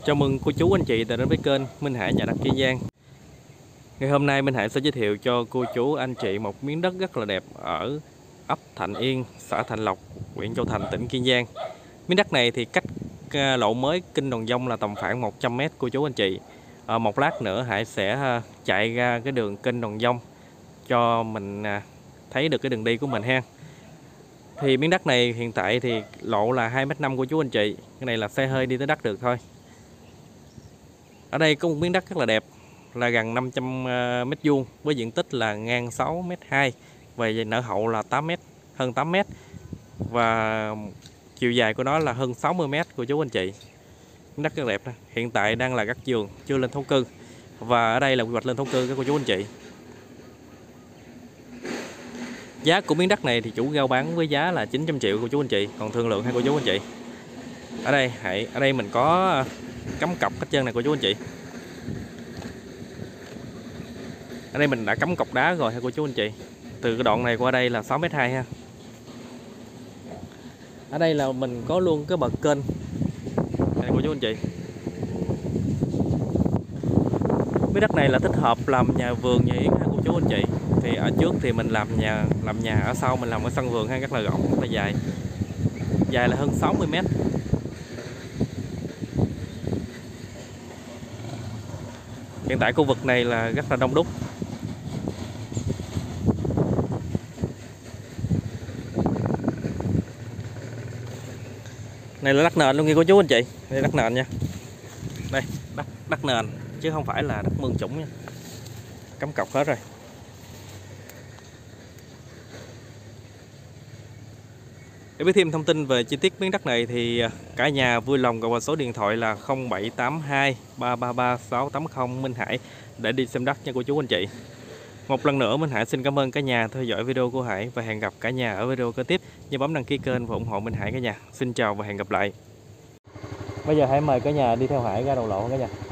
Chào mừng cô chú anh chị đã đến với kênh Minh Hải Nhà Đất Kiên Giang. Ngày hôm nay Minh Hải sẽ giới thiệu cho cô chú anh chị một miếng đất rất là đẹp ở ấp Thạnh Yên, xã Thạnh Lộc, huyện Châu Thành, tỉnh Kiên Giang. Miếng đất này thì cách lộ mới Kinh Đồng Dông là tầm khoảng 100 m cô chú anh chị. Một lát nữa Hải sẽ chạy ra cái đường Kinh Đồng Dông cho mình thấy được cái đường đi của mình ha. Thì miếng đất này hiện tại thì lộ là 2,5 m của chú anh chị. Cái này là xe hơi đi tới đất được thôi. Ở đây có một miếng đất rất là đẹp là gần 500 m² với diện tích là ngang 6,2 m và nở hậu là 8 m, hơn 8 m và chiều dài của nó là hơn 60 m của chú anh chị. Miếng đất rất đẹp. Hiện tại đang là đất vườn, chưa lên thổ cư và ở đây là quy hoạch lên thổ cư của chú anh chị. Giá của miếng đất này thì chủ rao bán với giá là 900 triệu của chú anh chị, còn thương lượng hay cô chú anh chị. Ở đây mình có cắm cọc cách chân này của chú anh chị. Ở đây mình đã cắm cọc đá rồi ha cô chú anh chị. Từ cái đoạn này qua đây là 6,2 m ha. Ở đây là mình có luôn cái bậc kênh này cô chú anh chị. Miếng đất này là thích hợp làm nhà vườn, nhà yến ha cô chú anh chị. Thì ở trước thì mình làm nhà, ở sau mình làm ở sân vườn ha, rất là rộng, rất là dài. Dài là hơn 60 m. Hiện tại khu vực này là rất là đông đúc. Này là đất nền luôn nha cô chú anh chị. Đây đất nền nha. Đây, đất nền chứ không phải là đất mương chủng nha. Cắm cọc hết rồi. Để biết thêm thông tin về chi tiết miếng đất này thì cả nhà vui lòng gọi qua số điện thoại là 0782 333 680 Minh Hải để đi xem đất nha cô chú anh chị. Một lần nữa Minh Hải xin cảm ơn cả nhà theo dõi video của Hải và hẹn gặp cả nhà ở video kế tiếp. Nhớ bấm đăng ký kênh và ủng hộ Minh Hải cả nhà. Xin chào và hẹn gặp lại. Bây giờ hãy mời cả nhà đi theo Hải ra đầu lộ cả nhà.